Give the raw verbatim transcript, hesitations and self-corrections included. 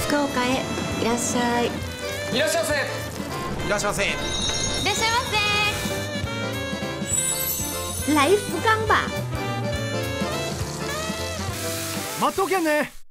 福岡へいらっしゃい。 いらっしゃいませ。 いらっしゃいませ。 いらっしゃいませ。 来福冈吧。 待っとけんね。